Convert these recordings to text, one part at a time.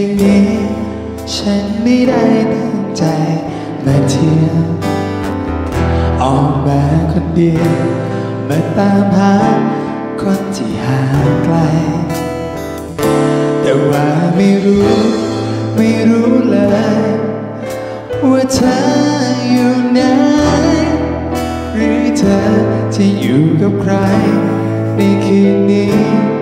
นนี้ฉันไม่ได้ตั้งใจมาเที่ยวออกมาคนเดียวมาตามหาคนที่ห่างไกลแต่ว่าไม่รู้เลยว่าเธออยู่ไหนหรือเธอจะอยู่กับใครในคืนนี้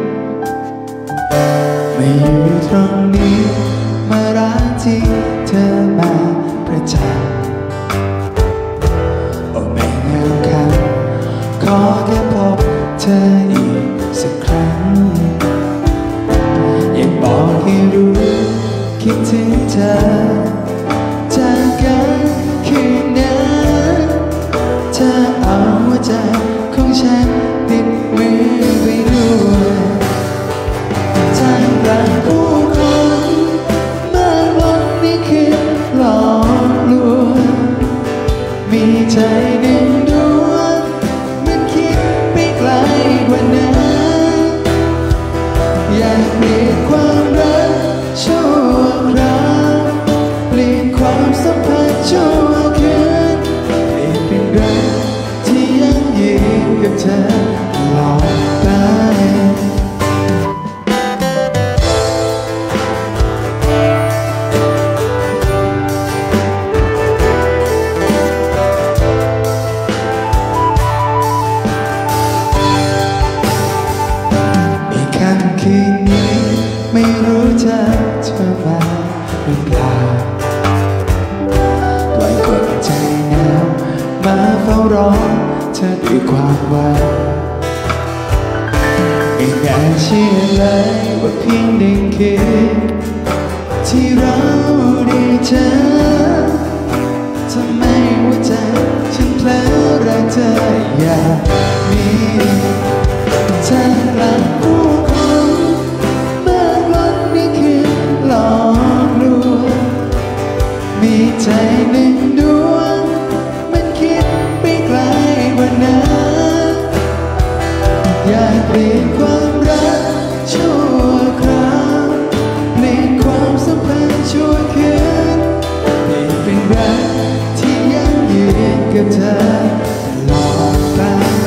ไม่อยู่ตรงนี้มาร้านที่เธอมาประจำโอ้ไม่เหงาครับขอแค่พบเธออีกสักครั้งอยากบอกให้รู้คิดถึงเธอจากกันคืนนั้นเธอเอาหัวใจของฉันติดมือไปด้วยท่ามกลางผู้คนมากล้นนี่คือหลอกลวงมีใจหนึ่งดวงมันคิดไปไกลกว่านั้นอยากเปลี่ยนความรักชั่วคราวเปลี่ยนความสัมพันธ์ชั่วคืนเปลี่ยนเป็นรักที่ยั่งยืนกับเธอตลอดไปคืนนี้ไม่รู้จะมาหรือเปล่าปล่อยคนใจหนาวมาเฝ้ารอเธอด้วยความหวังไม่น่าเชื่อเลยว่าเพียงหนึ่งคืนที่เราได้เจอทำไมหัวใจฉันเพลอรักเธออย่างนี้ท่ามกลางผู้มีใจหนึ่งดวงมันคิดไปไกลกว่านั้นอยากเปลี่ยนความรักชั่วคราวเปลี่ยนความสัมพันธ์ชั่วคืนเปลี่ยนเป็นรักที่ยั่งยืนกับเธอตลอดไป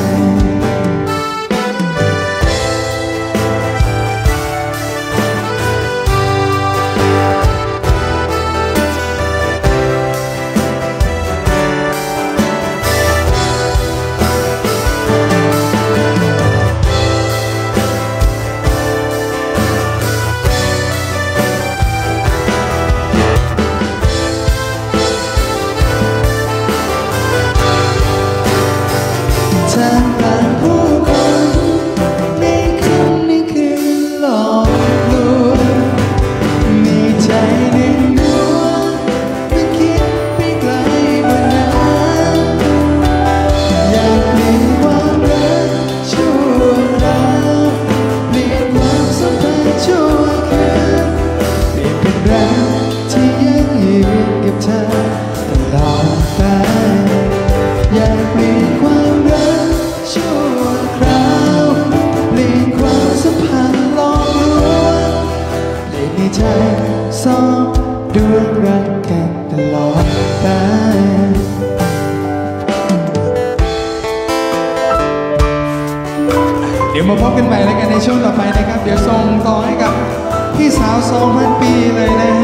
ท่ามกลางผู้คนในคืนนี้คือหลอกลวงมีใจหนึ่งดวงมันคิดไปไกลกว่านั้นอยากเปลี่ยนความรักชั่วคราวเปลี่ยนความสัมพันธ์ชั่วคืนเปลี่ยนเป็นรักที่ยั่งยืนกับเธอตลอดไปอยากเปลี่ยนความรักชั่วคราวเปลี่ยนความสัมพันธ์หลอกลวงเปลี่ยนในใจสองดวงรักกันตลอดไปเดี๋ยวมาพบกันใหม่แล้วกันในช่วงต่อไปนะครับเดี๋ยวส่งต่อให้กับพี่สาว2,000 ปีเลยนะ